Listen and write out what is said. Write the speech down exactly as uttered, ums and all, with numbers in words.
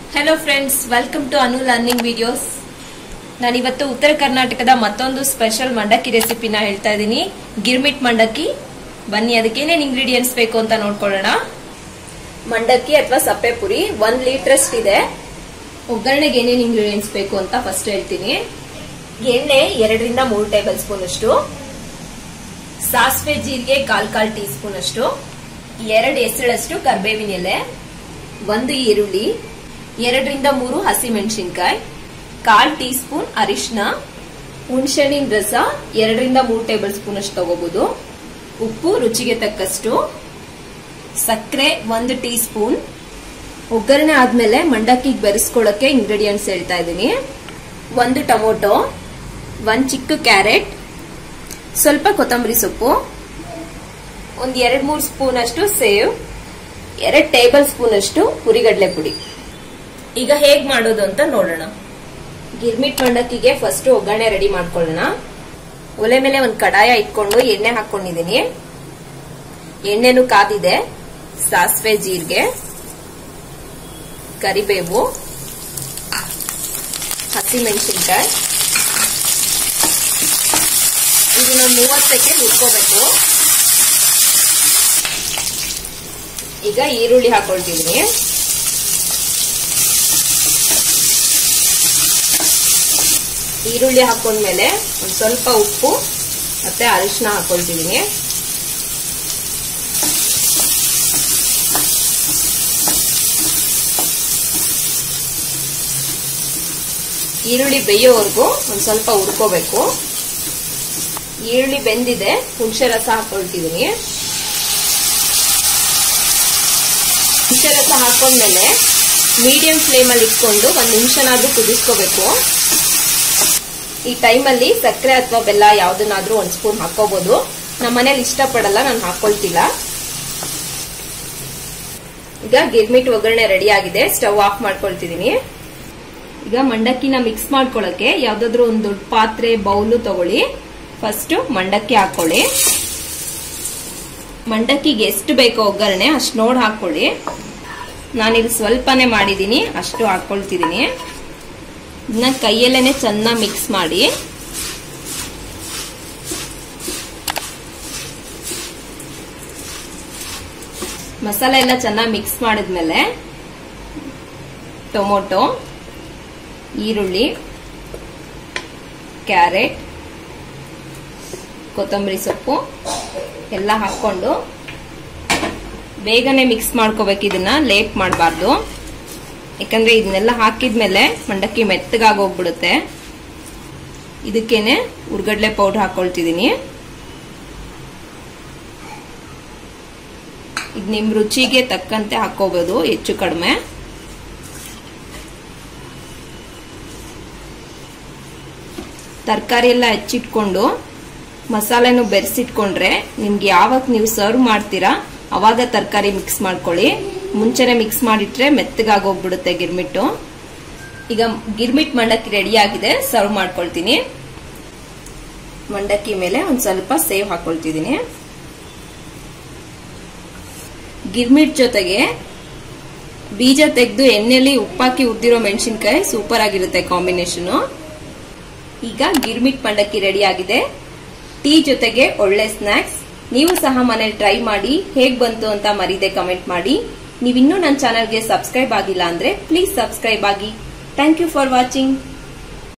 Hello friends, welcome to Anu learning videos. ನಾನು ಇವತ್ತು ಉತ್ತರ ಕರ್ನಾಟಕದ ಮತ್ತೊಂದು ಸ್ಪೆಷಲ್ ಮಂಡಕ್ಕಿ ರೆಸಿಪಿನ ಹೇಳ್ತಾ ಇದೀನಿ, ಗಿರ್ಮಿಟ್ ಮಂಡಕ್ಕಿ। ಬನ್ನಿ ಅದಕ್ಕೆ ಏನೇನ್ ಇಂಗ್ರೀಡಿಯೆಂಟ್ಸ್ ಬೇಕು ಅಂತ ನೋಡ್ಕೊಳ್ಳೋಣ। ಮಂಡಕ್ಕಿ ಅಥವಾ ಸಪ್ಪೆ ಪುರಿ ಒಂದು ಲೀಟರ್ ಅಷ್ಟಿದೆ। ಒಗ್ಗರಣೆಗೆ ಏನೇನ್ ಇಂಗ್ರೀಡಿಯೆಂಟ್ಸ್ ಬೇಕು ಅಂತ ಫಸ್ಟ್ ಹೇಳ್ತೀನಿ। ಎಣ್ಣೆ ಎರಡರಿಂದ ಮೂರು ಟೇಬಲ್ ಸ್ಪೂನ್ ಅಷ್ಟು, ಸಾಸಿವೆ ಜೀರಿಗೆ ಕಾಲ್ ಕಾಲ್ ಟೀ ಸ್ಪೂನ್ ಅಷ್ಟು, ಎರಡು ಎಸಳಷ್ಟು ಕರಿಬೇವಿನ ಎಲೆ, ಒಂದು ಈರುಳ್ಳಿ, ಎರಡರಿಂದ ಮೂರು ಹಸಿ ಮೆಣಸಿನಕಾಯಿ, ಕಾಲ್ ಟೀ ಸ್ಪೂನ್ ಅರಿಶಿನ, ಹುಣಸೆಹಣ್ಣಿನ ರಸ ಎರಡರಿಂದ ಮೂರು ಟೇಬಲ್ ಸ್ಪೂನ್ ಅಷ್ಟು ತಗೋಬಹುದು, ಉಪ್ಪು ರುಚಿಗೆ ತಕ್ಕಷ್ಟು, ಸಕ್ಕರೆ ಒಂದು ಟೀ ಸ್ಪೂನ್। ಒಗ್ಗರಣೆ ಆದ್ಮೇಲೆ ಮಂಡಕ್ಕಿಗೆ ಬೆರೆಸ್ಕೊಳ್ಳಕ್ಕೆ ಇಂಗ್ರೀಡಿಯೆಂಟ್ಸ್ ಹೇಳ್ತಾ ಇದ್ದೀನಿ। ಒಂದು ಟೊಮೊಟೊ, ಒಂದ್ ಚಿಕ್ಕ ಕ್ಯಾರೆಟ್, ಸ್ವಲ್ಪ ಕೊತ್ತಂಬರಿ ಸೊಪ್ಪು, ಒಂದ್ ಎರಡ್ ಮೂರು ಸ್ಪೂನ್ ಅಷ್ಟು ಸೇವ್, ಎರಡ್ ಟೇಬಲ್ ಸ್ಪೂನ್ ಅಷ್ಟು ಹುರಿಗಡಲೆ ಪುಡಿ। ಈಗ ಹೇಗ್ ಮಾಡೋದು ಅಂತ ನೋಡೋಣ। ಗಿರ್ಮಿಟ್ ಮಂಡಕ್ಕಿಗೆ ಫಸ್ಟ್ ಒಗ್ಗರಣೆ ರೆಡಿ ಮಾಡ್ಕೊಳ್ಳೋಣ। ಒಲೆ ಮೇಲೆ ಒಂದ್ ಕಡಾಯ ಇಟ್ಕೊಂಡು ಎಣ್ಣೆ ಹಾಕೊಂಡಿದೀನಿ। ಎಣ್ಣೆನು ಕಾದಿದೆ। ಸಾಸಿವೆ ಜೀರಿಗೆ, ಕರಿಬೇವು, ಹಸಿ ಮೆಣಸಿನಕಾಯಿ, ಇದನ್ನ ಮೂವತ್ತು ಸೆಕೆಂಡ್ ಹುರ್ಕೋಬೇಕು। ಈಗ ಈರುಳ್ಳಿ ಹಾಕೊಳ್ತಿದೀನಿ। ಈರುಳ್ಳಿ ಹಾಕೊಂಡ್ಮೇಲೆ ಒಂದ್ ಸ್ವಲ್ಪ ಉಪ್ಪು ಮತ್ತೆ ಅರಿಶಿನ ಹಾಕೊಳ್ತಿದೀನಿ। ಈರುಳ್ಳಿ ಬೇಯೋವರೆಗೂ ಒಂದ್ ಸ್ವಲ್ಪ ಹುರ್ಕೋಬೇಕು। ಈರುಳ್ಳಿ ಬೆಂದಿದೆ, ಹುಣಸೆ ರಸ ಹಾಕೊಳ್ತಿದೀನಿ। ಹುಣಸೆ ರಸ ಹಾಕೊಂಡ್ಮೇಲೆ ಮೀಡಿಯಂ ಫ್ಲೇಮ್ ಅಲ್ಲಿ ಇಟ್ಕೊಂಡು ಒಂದ್ ನಿಮಿಷನಾದ್ರೂ ಕುದಿಸ್ಕೋಬೇಕು। ಈ ಟೈಮಲ್ಲಿ ಸಕ್ಕರೆ ಅಥವಾ ಬೆಲ್ಲ ಯಾವ್ದನ್ನಾದ್ರೂ ಒಂದ್ ಸ್ಪೂನ್ ಹಾಕೋಬಹುದು। ನಮ್ಮ ಮನೇಲಿ ಇಷ್ಟ ಪಡಲ್ಲ, ನಾನು ಹಾಕೊಳ್ತಿಲ್ಲ। ಈಗ ಗಿರ್ಮಿಟ್ ಒಗ್ಗರಣೆ ರೆಡಿ ಆಗಿದೆ, ಸ್ಟವ್ ಆಫ್ ಮಾಡ್ಕೊಳ್ತಿದೀನಿ। ಈಗ ಮಂಡಕ್ಕಿನ ಮಿಕ್ಸ್ ಮಾಡ್ಕೊಳಕ್ಕೆ ಯಾವ್ದಾದ್ರು ಒಂದು ದೊಡ್ಡ ಪಾತ್ರೆ ಬೌಲು ತಗೊಳ್ಳಿ। ಫಸ್ಟ್ ಮಂಡಕ್ಕಿ ಹಾಕೊಳ್ಳಿ। ಮಂಡಕ್ಕಿಗೆ ಎಷ್ಟು ಬೇಕೋ ಒಗ್ಗರಣೆ ಅಷ್ಟು ನೋಡಿ ಹಾಕೊಳ್ಳಿ। ನಾನಿಲ್ಲಿ ಸ್ವಲ್ಪನೇ ಮಾಡಿದೀನಿ, ಅಷ್ಟು ಹಾಕೊಳ್ತಿದೀನಿ। ಇದನ್ನ ಕೈಯಲ್ಲೇನೆ ಚೆನ್ನಾಗಿ ಮಿಕ್ಸ್ ಮಾಡಿ। ಮಸಾಲೆ ಎಲ್ಲ ಚೆನ್ನಾಗಿ ಮಿಕ್ಸ್ ಮಾಡಿದ್ಮೇಲೆ ಟೊಮೊಟೊ, ಈರುಳ್ಳಿ, ಕ್ಯಾರೆಟ್, ಕೊತ್ತಂಬರಿ ಸೊಪ್ಪು ಎಲ್ಲ ಹಾಕೊಂಡು ಬೇಗನೆ ಮಿಕ್ಸ್ ಮಾಡ್ಕೋಬೇಕು। ಇದನ್ನ ಲೇಟ್ ಮಾಡಬಾರ್ದು, ಯಾಕಂದ್ರೆ ಇದನ್ನೆಲ್ಲ ಹಾಕಿದ್ಮೇಲೆ ಮಂಡಕ್ಕಿ ಮೆತ್ತಗಾಗೋಗ್ಬಿಡುತ್ತೆ। ಇದಕ್ಕೇನೆ ಹುರ್ಗಡ್ಲೆ ಪೌಡರ್ ಹಾಕೊಳ್ತಿದೀನಿ। ಇದು ನಿಮ್ ರುಚಿಗೆ ತಕ್ಕಂತೆ ಹಾಕೋಬಹುದು, ಹೆಚ್ಚು ಕಡಿಮೆ। ತರಕಾರಿ ಎಲ್ಲ ಹೆಚ್ಚಿಟ್ಕೊಂಡು ಮಸಾಲೆನು ಬೆರೆಸಿಟ್ಕೊಂಡ್ರೆ ನಿಮ್ಗೆ ಯಾವಾಗ ನೀವು ಸರ್ವ್ ಮಾಡ್ತೀರಾ ಅವಾಗ ತರಕಾರಿ ಮಿಕ್ಸ್ ಮಾಡ್ಕೊಳ್ಳಿ। ಮುಂಚೆನೆ ಮಿಕ್ಸ್ ಮಾಡಿಟ್ರೆ ಮೆತ್ತಗಾಗೋಗ್ಬಿಡುತ್ತೆ ಗಿರ್ಮಿಟ್ಟು। ಈಗ ಗಿರ್ಮಿಟ್ ಮಂಡಕ್ಕಿ ರೆಡಿ ಆಗಿದೆ, ಸರ್ವ್ ಮಾಡ್ಕೊಳ್ತೀನಿ। ಮಂಡಕ್ಕಿ ಮೇಲೆ ಒಂದ್ ಸ್ವಲ್ಪ ಸೇವ್ ಹಾಕೊಳ್ತಿದೀನಿ। ಗಿರ್ಮಿಟ್ ಜೊತೆಗೆ ಬೀಜ ತೆಗೆದು ಎಣ್ಣೆಲಿ ಉಪ್ಪಾಕಿ ಉದ್ದಿರೋ ಮೆಣಸಿನಕಾಯಿ ಸೂಪರ್ ಆಗಿರುತ್ತೆ ಕಾಂಬಿನೇಷನ್। ಈಗ ಗಿರ್ಮಿಟ್ ಮಂಡಕ್ಕಿ ರೆಡಿ ಆಗಿದೆ, ಟೀ ಜೊತೆಗೆ ಒಳ್ಳೆ ಸ್ನಾಕ್ಸ್। ನೀವು ಸಹ ಮನೇಲಿ ಟ್ರೈ ಮಾಡಿ, ಹೇಗ್ ಬಂತು ಅಂತ ಮರೀದೆ ಕಮೆಂಟ್ ಮಾಡಿ। ನೀವಿನ್ನೂ ನನ್ನ ಚಾನಲ್ಗೆ ಸಬ್ಸ್ಕ್ರೈಬ್ ಆಗಿಲ್ಲ ಅಂದ್ರೆ ಪ್ಲೀಸ್ ಸಬ್ಸ್ಕ್ರೈಬ್ ಆಗಿ। Thank you for watching.